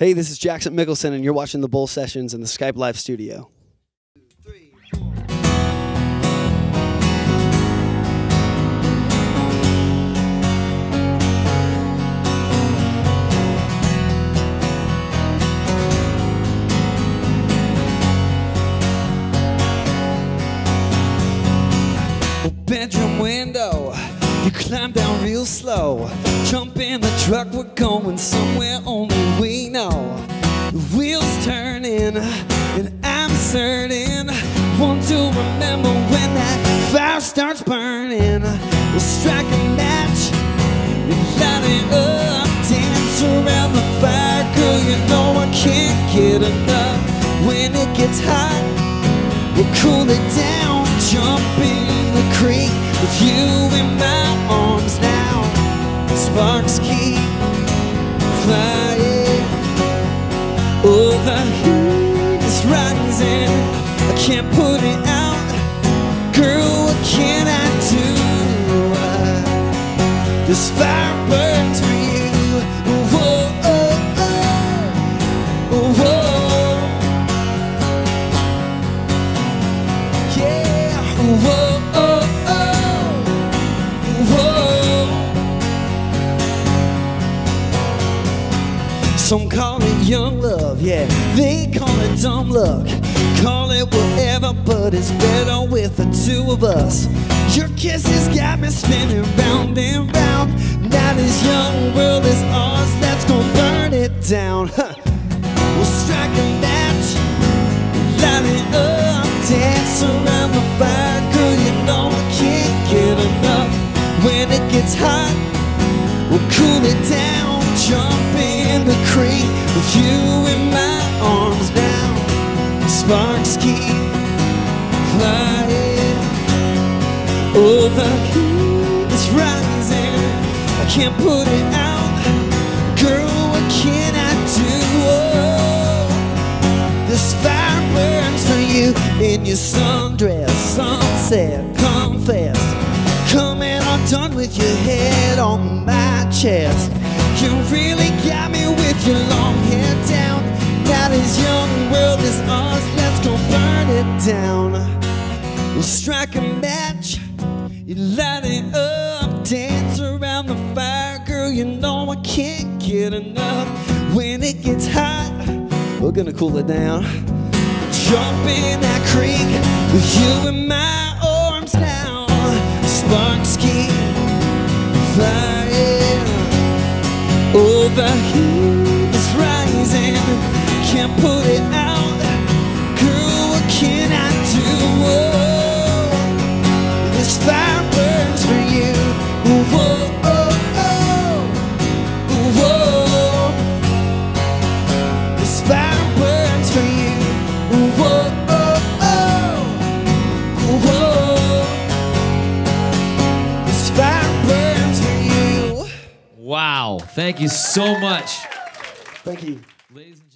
Hey, this is Jackson Michelson, and you're watching the Bull Sessions in the Skype Live studio. Bedroom window, you climb down real slow. Jump in the truck, we're going somewhere only we know. The wheels turning, and I'm certain want to remember when that fire starts burning. We'll strike a match and light it up. Dance around the fire, girl, you know I can't get enough. When it gets hot, we'll cool it down. Jump in the creek with you in my arms now. Sparks keep flying. Oh, the heat is rising. I can't put it out. Girl, what can I do? This fire burns for you. Whoa, oh, oh, whoa. Whoa, oh, oh, whoa. Some call it young love, yeah, they call it dumb luck. Call it whatever, but it's better with the two of us. Your kisses got me spinning round and round. Now this young world is ours, let's go burn it down. We'll strike a match, light it up. Dance around the fire, girl, you know I can't get enough. When it gets hot, we'll cool it down. Jump in the creek with you in my arms now. Sparks keep flying. Oh, the heat is rising. I can't put it out. Girl, what can I do? Oh, this fire burns for you in your sundress, sunset, confess. Come and I'm done with your head on my chest. You really got me with your long hair down. Now this young world is ours, let's go burn it down. We'll strike a match, you light it up. Dance around the fire, girl, you know I can't get enough. When it gets hot, we're gonna cool it down. Jump in that creek with you in my arms now. Sparks keep flying. Oh, the heat is rising. Can't put it out. Girl, what can I do? Oh, this fire burns for you. Whoa, oh, oh, whoa. This fire burns for you. Whoa, oh, oh, whoa. This fire burns for you. Wow, thank you so much. Thank you. Ladies and